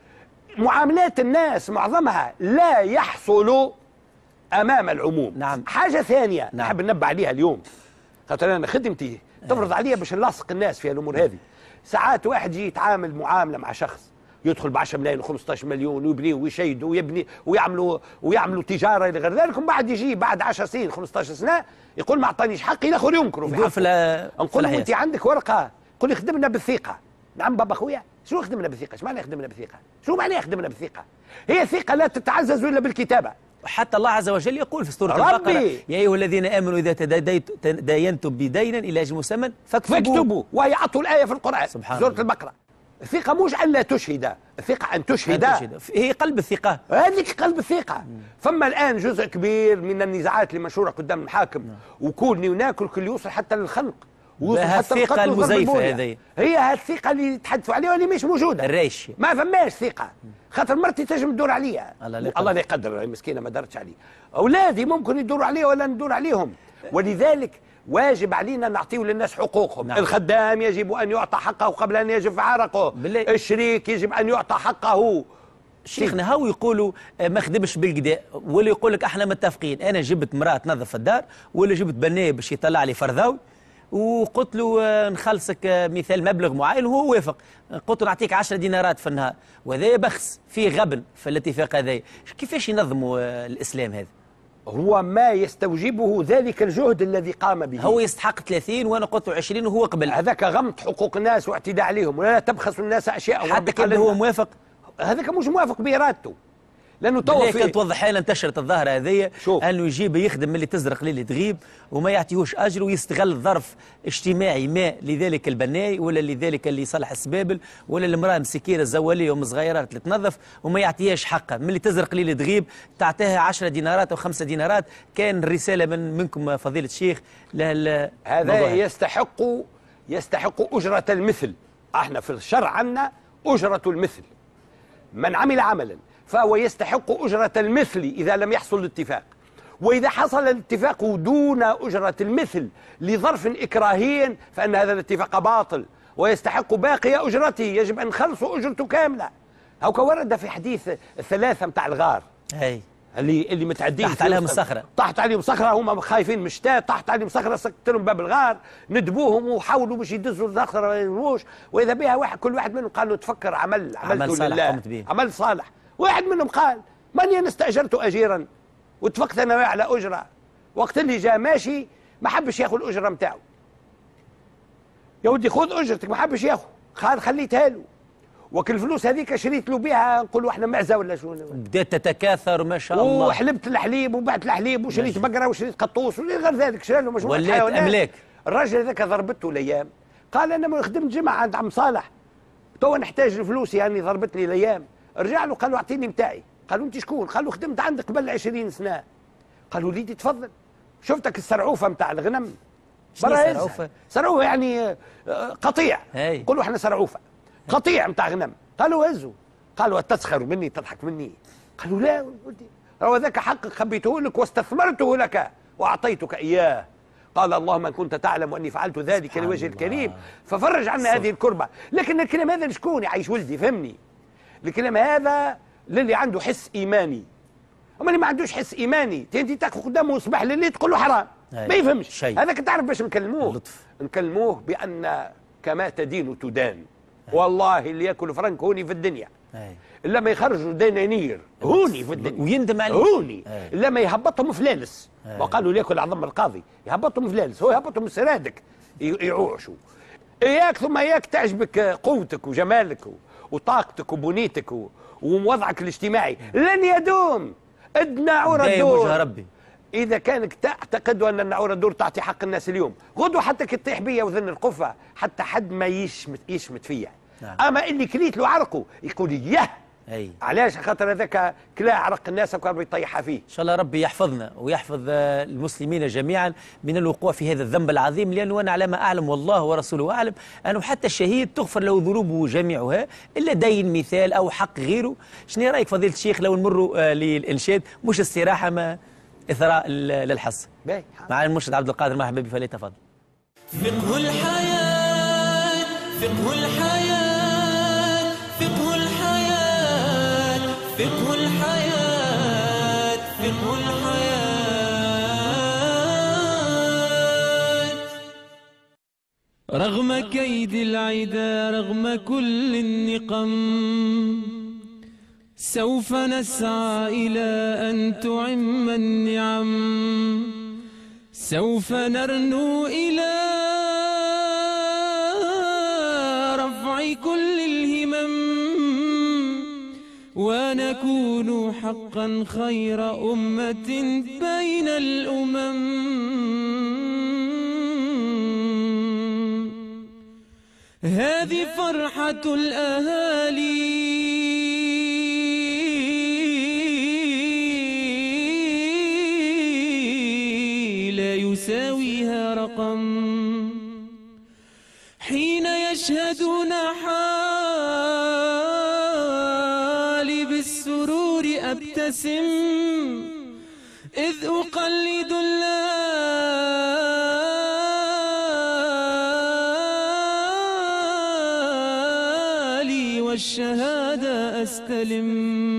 معاملات الناس معظمها لا يحصل امام العموم. نعم. حاجه ثانيه نعم. نحب ننبه عليها اليوم، خاطر انا خدمتي تفرض عليا باش نلاصق الناس في الامور هذه. ساعات واحد يجي يتعامل معامله مع شخص يدخل ب عشرة ملايين و15 مليون ويبني ويشيد ويبني ويعملوا ويعملوا تجاره الى غير ذلك، ومن بعد يجي بعد عشر سنين خمسطاش سنه يقول ما اعطانيش حقي، الاخر ينكروا في حقه. نقول له انت عندك ورقه، يقول لي خدمنا بالثقه، نعم بابا خويا، شو خدمنا بثقه؟ ايش معنى خدمنا بثقه؟ شو معنى خدمنا بثقه؟ هي الثقه لا تتعزز الا بالكتابه. حتى الله عز وجل يقول في سورة البقرة: يا أيها الذين آمنوا إذا تداينتم بدين إلى أجل مسمى فاكتبوا. فاكتبوا، وهي أطول آية في القرآن سبحان سورة الله. البقرة. الثقة مش أن لا تشهد، الثقة أن تشهد. أن تشهد. هي قلب الثقة، هذيك قلب الثقة. فما الآن جزء كبير من النزاعات اللي مشهورة قدام الحاكم، وكلني وناكل كل يوصل حتى للخنق، ويوصل حتى الثقة المزيفة هذه، هي هالثقة اللي يتحدثوا عليها واللي مش موجودة. الريش ما فماش ثقة، خاطر مرتي تنجم تدور عليها، الله الله لا يقدر، مسكينة ما دارتش عليه، أولادي ممكن يدوروا عليه ولا ندور عليهم. ولذلك واجب علينا نعطيه للناس حقوقهم. نعم. الخدام يجب أن يعطى حقه قبل أن يجف عرقه. بالله. الشريك يجب أن يعطى حقه. شيخنا هاو يقولوا ما خدمش بالقداء، ولا يقول لك احنا متفقين، انا جبت مراه تنظف الدار ولا جبت بنايه باش يطلع لي فرضاوي وقلت له نخلصك مثال مبلغ معين وهو وافق، قلت له نعطيك عشرة دينارات في النهار، وهذا بخس فيه غبن في الاتفاق هذا. كيفاش ينظموا الاسلام هذا؟ هو ما يستوجبه ذلك الجهد الذي قام به. هو يستحق ثلاثين وانا قلت له عشرين وهو قبل. هذاك غمط حقوق الناس واعتداء عليهم، ولا تبخسوا الناس اشياء. حتى كان هو موافق، هذاك مش موافق بارادته، لانه تو كانت توضح لنا انتشرت الظاهره هذه انه يجيب يخدم اللي تزرق للي تغيب وما يعطيهوش اجر، ويستغل ظرف اجتماعي ما لذلك البناي ولا لذلك اللي يصلح السبابل ولا المراه مسكينه الزواليه ام صغيرات اللي تنظف وما يعطيهاش حقها، من اللي تزرق للي تغيب تعطيها عشرة دينارات او خمسة دينارات. كان رساله من منكم فضيله الشيخ له هذا يستحق يستحق اجره المثل. احنا في الشرع عندنا اجره المثل، من عمل عملا فهو يستحق أجرة المثل إذا لم يحصل الاتفاق، وإذا حصل الاتفاق دون أجرة المثل لظرف إكراهي فإن هذا الاتفاق باطل ويستحق باقي أجرته، يجب أن نخلصوا أجرته كاملة. أو كورد في حديث الثلاثة متاع الغار هي اللي اللي متعدين طاحت عليهم الصخرة، طاحت عليهم صخرة، هم خايفين من الشتاء، طاحت عليهم صخرة، سكت لهم باب الغار، ندبوهم وحاولوا باش يدزوا الصخرة ما يدزوش، وإذا بها واحد كل واحد منهم قال له تفكر عمل عملته لله، عمل صالح. واحد منهم قال من انا استاجرت اجيرا واتفقت انا على اجره، وقت اللي جاء ماشي ما حبش ياخذ الاجره نتاعو. يا ودي خذ اجرتك، ما حبش ياخذ، قال خليتها له، وكل الفلوس هذيك شريت له بها نقولوا احنا معزه ولا شو، بدات تتكاثر ما شاء الله، وحلبت الحليب وبعت الحليب وشريت بقره وشريت قطوس وغير ذلك، شرى له مجموعه حيوانات ولات املاك. الراجل هذاك ضربته الايام، قال انا ما خدمت جمعه عند عم صالح تو نحتاج الفلوس يعني ضربتني الايام. رجع له قال له اعطيني متاعي، قالوا انت شكون؟ قال له خدمت عندك قبل عشرين سنه. قال له وليدي تفضل، شفتك السرعوفه متاع الغنم برا سرعوفه؟ سرعوفه يعني قطيع، قولوا احنا سرعوفه قطيع متاع غنم. قالوا هزوا، قالوا تسخر مني تضحك مني، قالوا لا ولدي هو ذاك حقك خبيته لك واستثمرته لك واعطيتك اياه. قال اللهم ان كنت تعلم اني فعلت ذلك لوجه الكريم ففرج عنا هذه الكربه. لكن الكلام هذا لشكون يعيش ولدي؟ فهمني، الكلام هذا للي عنده حس ايماني، اما اللي ما عندوش حس ايماني انت تاخذ قدامه صباح الليل تقول له حرام ما يفهمش. هذاك تعرف باش نكلموه لطف. نكلموه بان كما تدين تدان. والله اللي ياكل فرنك هوني في الدنيا الا ما يخرجوا دنانير هوني في الدنيا ويندم عليه هوني الا ما يهبطهم فلالس. وقالوا لياكل عظم القاضي يهبطهم فلالس، هو يهبطهم سرادك يعوشوا اياك، ثم اياك تعجبك قوتك وجمالك وطاقتك وبنيتك ووضعك الاجتماعي لن يدوم. الناعورة الدور ربي. إذا كانك تعتقد أن الناعورة الدور تعطي حق الناس اليوم، غدوة حتى كي تطيح بيا وذن القفة حتى حد ما يشمت يشمت فيا. نعم. أما اللي كليت له عرقه يقول يه أي. علاش؟ خاطر هذاك كلا عرق الناس وكان بيطيحها فيه. إن شاء الله ربي يحفظنا ويحفظ المسلمين جميعا من الوقوع في هذا الذنب العظيم، لأنه أنا على ما أعلم والله ورسوله أعلم أنه حتى الشهيد تغفر له ذنوبه جميعها إلا دين مثال أو حق غيره. شنو رأيك فضيلة الشيخ لو نمروا للإنشاد مش استراحة ما إثراء للحص مع المرشد عبد القادر مرحبا بك فليتفضل. فقه الحياة فقه الحياة فقه الحياة فقه الحياة فقه الحياة. رغم كيد العدا رغم كل النقم سوف نسعى إلى أن تعم النعم، سوف نرنو إلى رفع كل الهمم ونكون حقا خير أمة بين الأمم. هذه فرحة الأهالي لا يساويها رقم، حين يشهدون حالي بالسرور أبتسم، إذ أقلد الليالي والشهادة أستلم.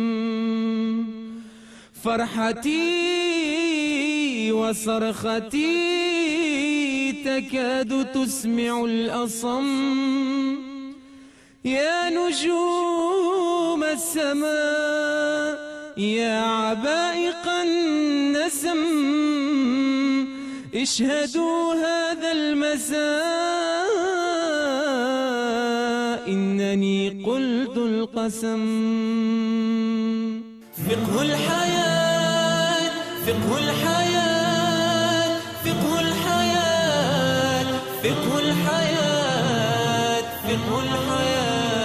فرحتي وصرختي تكاد تسمع الأصم، يا نجوم السماء يا عبائق النسم، اشهدوا هذا المساء إنني قلت القسم. فقه الحياة فقه الحياة فقه الحياة فقه الحياة فقه الحياة.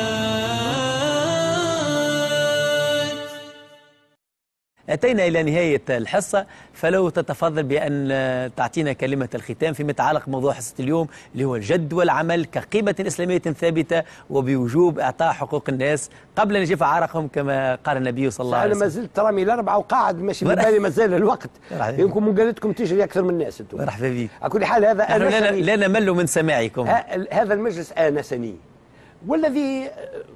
أتينا إلى نهاية الحصة، فلو تتفضل بأن تعطينا كلمة الختام فيما يتعلق بموضوع حصة اليوم اللي هو الجد والعمل كقيمة إسلامية ثابتة وبوجوب إعطاء حقوق الناس قبل أن يجف عرقهم كما قال النبي صلى الله عليه وسلم. أنا ما زلت رامي الأربعة وقاعد ماشي بالي ما زال الوقت، يمكن من قالتكم تجري أكثر من الناس أنتم. مرحبا بك. على كل حال هذا أنسني، لا نمل من سماعكم. هذا المجلس آنسني، والذي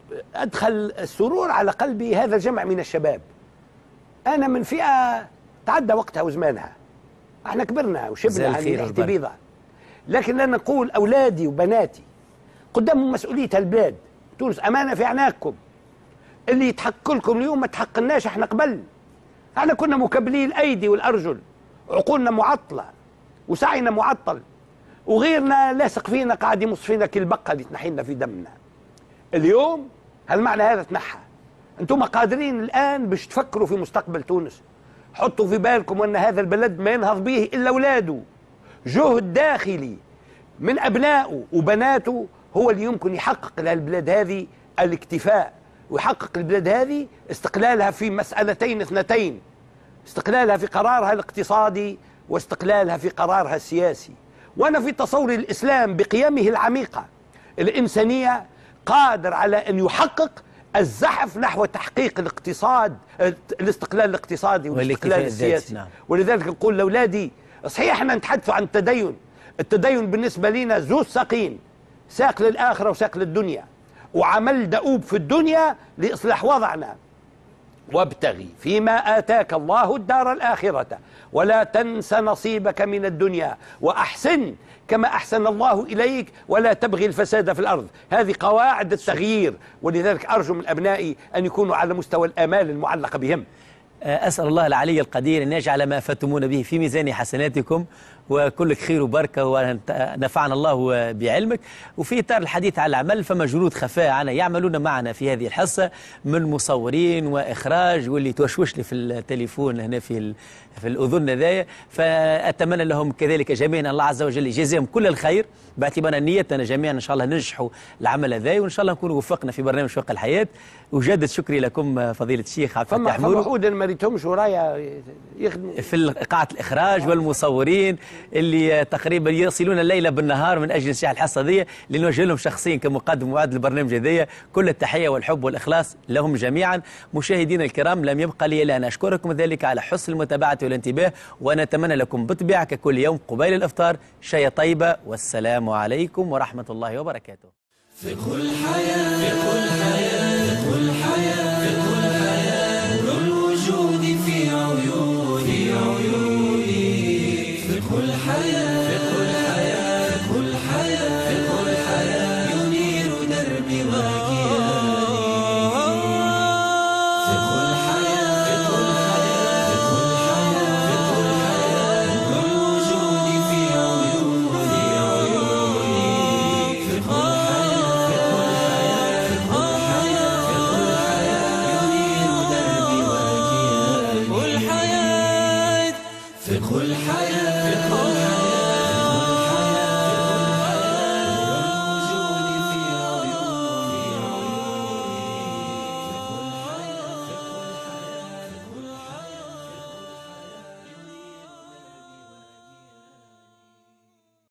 أدخل السرور على قلبي هذا الجمع من الشباب. أنا من فئة تعدى وقتها وزمانها، احنا كبرنا وشبنا عن ريحتي بيضة، لكن أنا نقول أولادي وبناتي قدامهم مسؤولية البلاد. تونس أمانة في أعناقكم، اللي يتحق لكم اليوم ما تحقناش احنا قبل. احنا كنا مكبلي الأيدي والأرجل، عقولنا معطلة وسعينا معطل، وغيرنا لاصق فينا قاعد يمص فينا كالبقة اللي تنحينا في دمنا. اليوم هالمعنى هذا تنحى. انتم قادرين الآن باش تفكروا في مستقبل تونس. حطوا في بالكم أن هذا البلد ما ينهض به إلا أولاده. جهد داخلي من أبنائه وبناته هو اللي يمكن يحقق للبلاد هذه الاكتفاء، ويحقق البلاد هذه استقلالها في مسألتين اثنتين: استقلالها في قرارها الاقتصادي واستقلالها في قرارها السياسي. وأنا في تصوري الإسلام بقيمه العميقة الإنسانية قادر على أن يحقق الزحف نحو تحقيق الاقتصاد، الاستقلال الاقتصادي والاستقلال السياسي. نعم. ولذلك نقول لأولادي صحيح احنا نتحدثوا عن التدين، التدين بالنسبة لنا زوج ساقين، ساق للآخرة وساق للدنيا، وعمل دؤوب في الدنيا لإصلاح وضعنا. وابتغي فيما آتاك الله الدار الآخرة ولا تنس نصيبك من الدنيا وأحسن كما أحسن الله إليك ولا تبغي الفساد في الأرض. هذه قواعد التغيير، ولذلك أرجو من أبنائي أن يكونوا على مستوى الآمال المعلقة بهم. أسأل الله العلي القدير أن يجعل ما فتمون به في ميزان حسناتكم، وكلك خير وبركة، ونفعنا الله بعلمك. وفي إطار الحديث عن العمل فما جنود خفاء عنا يعملون معنا في هذه الحصة من مصورين وإخراج، واللي توشوش لي في التليفون هنا في في الأذن ذايا، فأتمنى لهم كذلك جميعا الله عز وجل يجازيهم كل الخير، باعتبار نيتنا جميعا إن شاء الله ننجحوا العمل هذا، وإن شاء الله نكون وفقنا في برنامج فقه الحياة. وجدد شكري لكم فضيلة الشيخ عبد الفتاح مورو. فما ما ريتهمش ورايا يخدموا في قاعة الإخراج والمصورين اللي تقريبا يصلون الليلة بالنهار من أجل إنشاء الحصة دي، لنوجه لهم شخصيا كمقدم ومعد البرنامج هذايا كل التحية والحب والإخلاص لهم جميعا. مشاهدينا الكرام، لم يبقى لي إلا أن أشكركم ذلك على حسن المتابعة والانتباه، ونتمنى لكم بالطبيعة ككل يوم قبيل الإفطار شيء طيبة، والسلام عليكم ورحمة الله وبركاته. فقه الحياة فقه الحياة فقه الحياة فقه الحياة نور الوجود في عيوني في عيوني. فقه الحياة فقه الحياة فقه الحياة فقه الحياة ينير دربي واكي